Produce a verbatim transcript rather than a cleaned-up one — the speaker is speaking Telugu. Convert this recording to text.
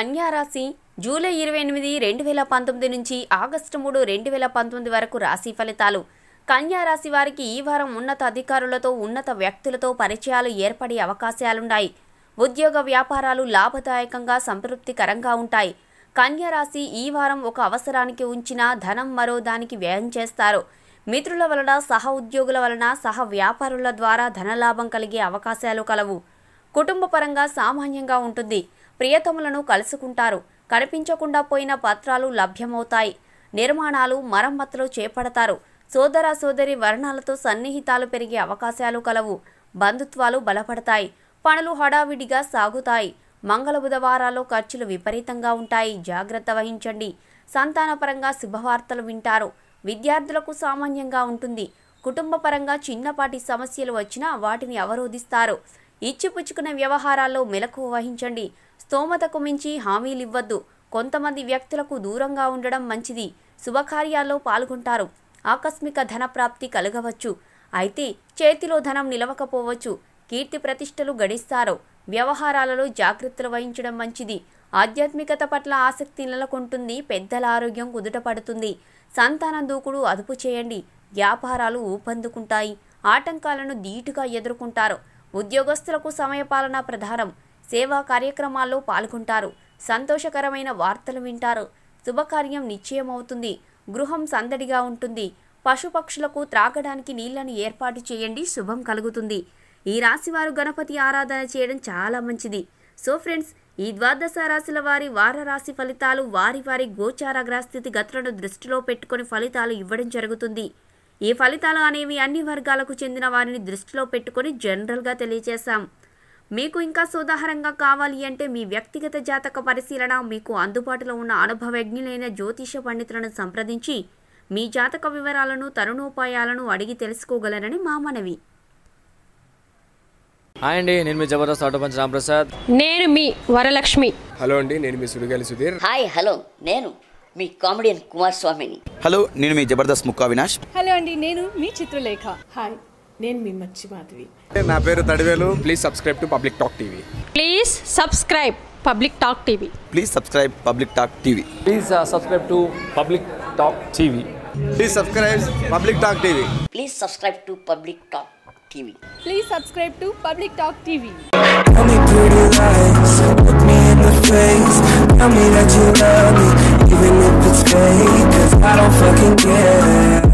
కన్యా రాశి జూలై ఇరవై ఎనిమిది రెండు వేల పంతొమ్మిది నుంచి ఆగస్టు మూడు రెండు వేల పంతొమ్మిది వరకు రాశి ఫలితాలు. కన్యా రాశి వారికి ఈ వారం ఉన్నత అధికారులతో ఉన్నత వ్యక్తులతో పరిచయాలు ఏర్పడే అవకాశాలున్నాయి. ఉద్యోగ వ్యాపారాలు లాభదాయకంగా సంతృప్తికరంగా ఉంటాయి. కన్యా రాశి ఈ వారం ఒక అవసరానికి ఉంచిన ధనం మరో దానికి వ్యయం చేస్తారు. మిత్రుల వలన, సహ ఉద్యోగుల వలన, సహ వ్యాపారుల ద్వారా ధనలాభం కలిగే అవకాశాలు కలవు. కుటుంబ పరంగా సామాన్యంగా ఉంటుంది. ప్రియతములను కలుసుకుంటారు. కనిపించకుండా పోయిన పత్రాలు లభ్యమవుతాయి. నిర్మాణాలు, మరమ్మతులు చేపడతారు. సోదర సోదరి వర్ణాలతో సన్నిహితాలు పెరిగే అవకాశాలు కలవు. బంధుత్వాలు బలపడతాయి. పనులు హడావిడిగా సాగుతాయి. మంగళ బుధవారాల్లో ఖర్చులు విపరీతంగా ఉంటాయి. జాగ్రత్త వహించండి. సంతానపరంగా శుభవార్తలు వింటారు. విద్యార్థులకు సామాన్యంగా ఉంటుంది. కుటుంబ పరంగా చిన్నపాటి సమస్యలు వచ్చినా వాటిని అవరోధిస్తారు. ఇచ్చిపుచ్చుకున్న వ్యవహారాల్లో మెలకువ వహించండి. స్తోమతకు మించి హామీలివ్వద్దు. కొంతమంది వ్యక్తులకు దూరంగా ఉండడం మంచిది. శుభకార్యాల్లో పాల్గొంటారు. ఆకస్మిక ధన ప్రాప్తి కలగవచ్చు. అయితే చేతిలో ధనం నిలవకపోవచ్చు. కీర్తి ప్రతిష్టలు గడిస్తారు. వ్యవహారాలలో జాగ్రత్తలు వహించడం మంచిది. ఆధ్యాత్మికత పట్ల ఆసక్తి నెలకొంటుంది. పెద్దల ఆరోగ్యం కుదుటపడుతుంది. సంతానం దూకుడు అదుపు చేయండి. వ్యాపారాలు ఊపందుకుంటాయి. ఆటంకాలను ధీటుగా ఎదుర్కొంటారు. ఉద్యోగస్తులకు సమయపాలన ప్రధానం. సేవా కార్యక్రమాల్లో పాల్గొంటారు. సంతోషకరమైన వార్తలు వింటారు. శుభకార్యం నిశ్చయమవుతుంది. గృహం సందడిగా ఉంటుంది. పశుపక్షులకు త్రాగడానికి నీళ్లను ఏర్పాటు చేయండి. శుభం కలుగుతుంది. ఈ రాశివారు గణపతి ఆరాధన చేయడం చాలా మంచిది. సో ఫ్రెండ్స్, ఈ ద్వాదశ రాశుల వారి వార రాశి ఫలితాలు వారి వారి గోచార గ్రహస్థితి గతులను దృష్టిలో పెట్టుకుని ఫలితాలు ఇవ్వడం జరుగుతుంది. ఈ ఫలితాలు అనేవి అన్ని వర్గాలకు చెందిన వారిని దృష్టిలో పెట్టుకుని జనరల్గా తెలియజేశాం. మీకు ఇంకా సోదాహరంగా కావాలి అంటే మీ వ్యక్తిగత జాతక పరిశీలన, మీకు అందుబాటులో ఉన్న అనుభవజ్ఞులైన జ్యోతిష పండితులను సంప్రదించి మీ జాతక వివరాలను, తరుణోపాయాలను అడిగి తెలుసుకోగలరని మా మనవి. హాయ్ అండి, నేను మీ జబర్దస్త్ ఆటో పంచ్ రాంప్రసాద్. నేను మీ వరలక్ష్మి. హలో అండి, నేను మీ సుడిగాలి సుధీర్. హాయ్ హలో, నేను మీ కామెడియన్ కుమార్ స్వామిని. హలో, నేను మీ జబర్దస్త్ ముక్కా వినాష్. హలో అండి, నేను మీ చిత్రలేఖ. హాయ్, నేను మీ మచ్చి మాధవి. నా పేరు తడివేలు. Please subscribe to public talk TV. Please subscribe public talk TV. Please subscribe public talk TV. Please subscribe to public talk TV. Please subscribe public talk TV. Please subscribe to public talk TV. Please subscribe to public talk TV. Tell me pretty lies, look me in the face. Tell me that you love me, even if it's fake, 'cause I don't fucking care.